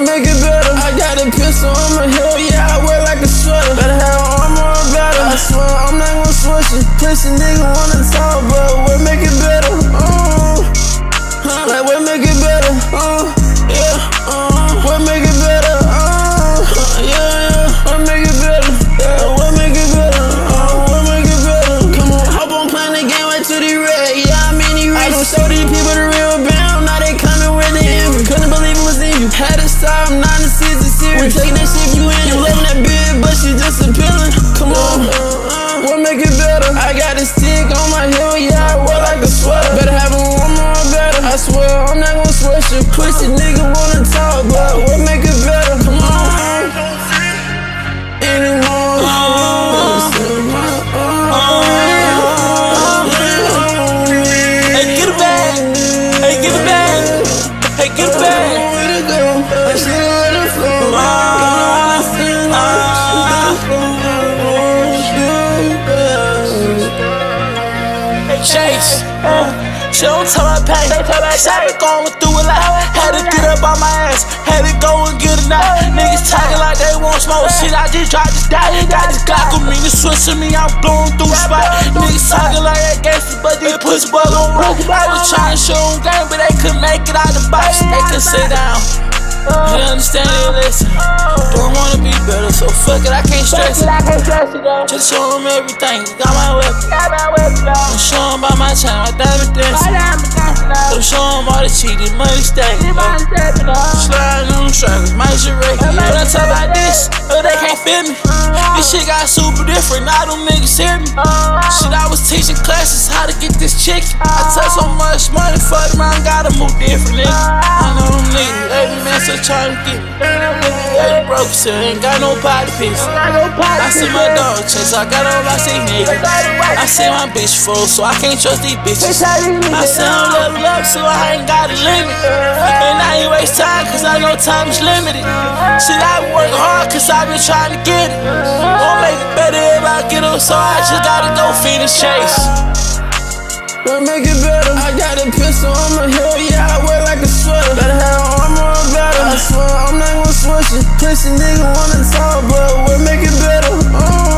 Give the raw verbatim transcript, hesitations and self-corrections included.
What make it better? I got a pistol on my hip, yeah, I wear like a sweater. Better have armor or better. I swear I'm not gonna switch it. Pussy nigga wanna talk, but what make it better? Uh, huh, like what make it better? Uh, yeah, uh, what make it better? Uh, yeah, yeah, what make it better? Yeah, what make it better? Uh, what make it better? Come on, hop on playing the game right to the red. Yeah, I mean, he I don't show these people the real bound. Now they coming with the envy. Couldn't believe it was in you. Had to stop, I'm not in the season serious. We taking that shit you in. You loving that bitch, but she just appealing. Come on, uh, uh, what make it better? I got a stick on my heel, yeah, I wear like a sweater. Better have a one more better. I swear I'm not gonna switch it. Pussy nigga wanna talk, but what make it better? Come on, anymore. Hey, get it back. Hey, get it back. Hey, get it back. Chase, uh, she don't tell my pain. I been going through a lot. Had to get up on my ass. Had to go and get it out. Niggas talking like they want smoke. Shit, I just tried to die. Got this Glock on me, the switch on me, I'm blowing through the spot. Niggas talking like they gangsta, but they push bug on rock. I was trying to show them game, but they couldn't make it out the box. They could sit down. You understand it, listen. Don't wanna be better, so fuck it, I can't stress it. Just show them everything, got my weapon. Don't show them by my chain, my diamond dancing. Don't show them all the cheating, money stacking. Sliding on the strikers, my shit wrecking. When I talk about this, oh, they can't feel me. This shit got super different, now them niggas hear me. Shit, I was teaching classes how to get this chick. I touch so much money, fuck around, gotta move different, nigga. I know them niggas, every man so trying to get me. Every broke shit, ain't got no body piece. I see my dog chase, I got all I see nigga. I see my bitch full, so I can't trust these bitches. I say I'm level up, so I ain't got a limit. And I ain't waste time, cause I know time is limited. Shit, I work hard, cause I been trying to get it. Won't make it better if I get up, so I just gotta go finish Chase. What make it better? I got a pistol on my hip, yeah, I wear like a sweater. Better have armor or better. I swear I'm not gonna switch it. Pussy nigga wanna talk, but what make it better? Uh,